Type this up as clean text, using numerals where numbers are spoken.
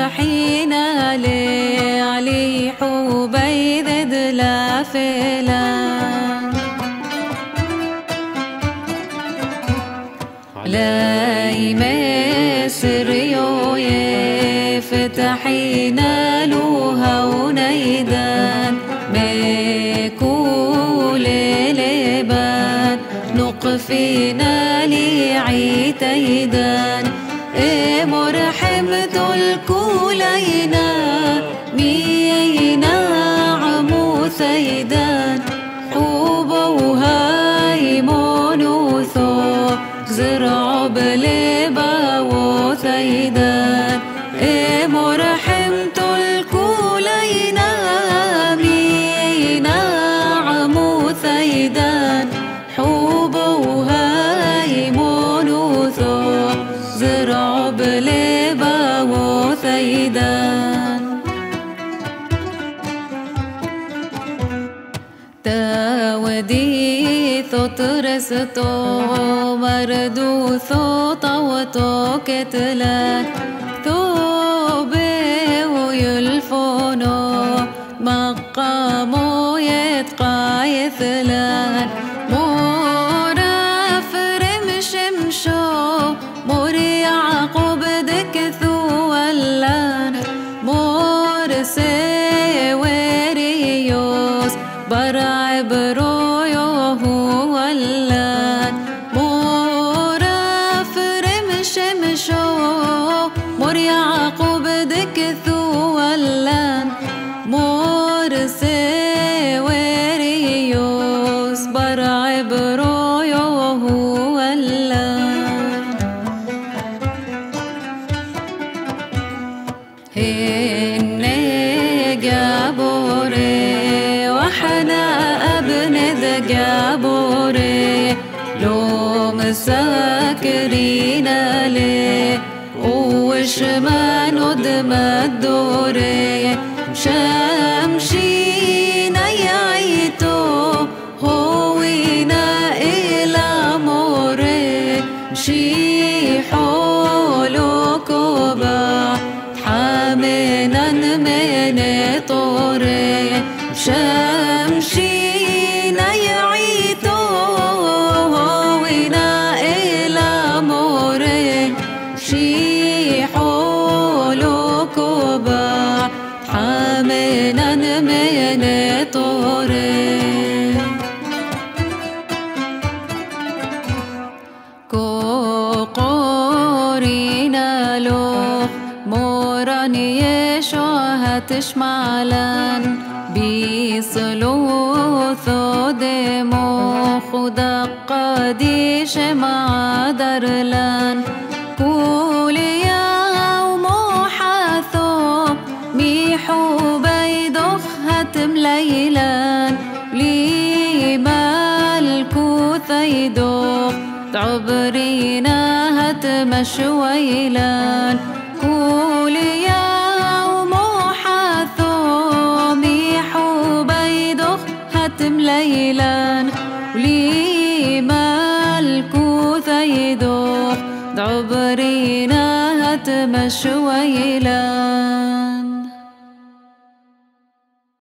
فتحينا لي علي حبيذ دلا فلان لا يمسر يوي فتحينا لوها ونيدان ميكول لبان نقفينا لي عيتيدان مرحمة الكولينا مينا عمو ثيدان حبوهاي مونوثو زرع بلبا وثيدان مرحمة الكولينا مينا عمو ثيدان حبوهاي مونوثو زرع بلبا وثيدان تاودي ثطرستو مردوثو طوتو كتلان ثوبي ويلفونو مقامو يتقى يثلان مورا فرم شمشو مور يعقوب دكثو ولان مور سيوريوس برع برويوه ولان مورا فرم شمشو مور يعقوب دكثو ولان مور سيوريوس برع برويوه ولان هني جابوري وحنا ابن ذا جابوري لو مساكرين لي وش ما ندم الدوري شمشينا يعيتو هوينا إلى موري مشي حولو كوبا حامنا من طوري شمشينا يعيتو هوينا إلى موري مشي حولو كوبا حامنا من طوري كوقورينا لو موراني يشوها تشمعلان بيصلوثو دمو خدا قديش مع درلان كولي يوم حاثو ميحو بيدخ هتم ليلان لي مالكو ثيدوخ تعبرينا هتم شويلان كولي يوم حاثو ميحو بيدخ هتم ليلان ولي مالكو ثيدوخ تعبرينا هتم شويلان